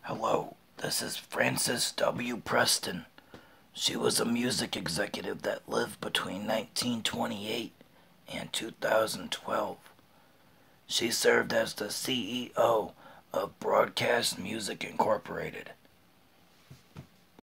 Hello, this is Frances W. Preston. She was a music executive that lived between 1928 and 2012. She served as the CEO of Broadcast Music Incorporated.